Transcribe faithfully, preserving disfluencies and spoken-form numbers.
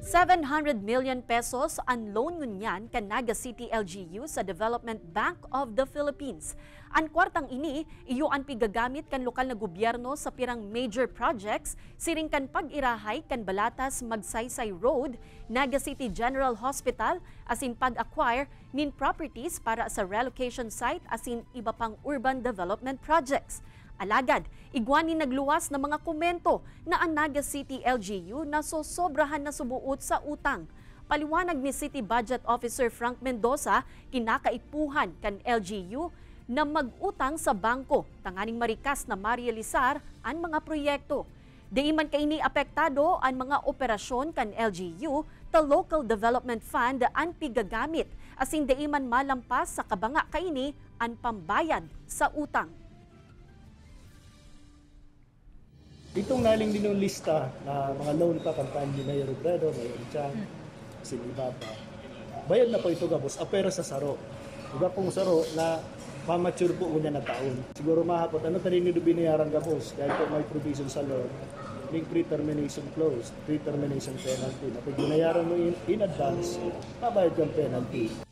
seven hundred million pesos ang loan ngunyan kan Naga City L G U sa Development Bank of the Philippines. Ang kwartang ini, iyo ang pigagamit kan lokal na gobyerno sa pirang major projects, siring kan pag-irahay kan Balatas Magsaysay Road, Naga City General Hospital, asin pag-acquire nin properties para sa relocation site asin iba pang urban development projects. Alagad, igwanin nagluwas ng mga komento na ang Naga City L G U na sosobrahan na subuot sa utang. Paliwanag ni City Budget Officer Frank Mendoza, kinakaipuhan kan L G U na mag-utang sa bangko, tanganing marikas na marealisar ang mga proyekto. Di man kaini apektado ang mga operasyon kan L G U, the Local Development Fund ang pigagamit, asin di man malampas sa kabanga kaini ang pambayad sa utang. Itong naling din yung lista na mga loan pa kantaan ni Mayor Robredo, Mayor Chang, si Ibaba. Bayad na po ito gabos, apera sa saro. Iba pong saro na pamature po una na taon. Siguro mahapot, ano tanin nyo binayaran gabos? Dahil po may provision sa law, may pre-termination clause, pre-termination penalty. Na pag binayaran mo in, in advance, mabayad yung penalty.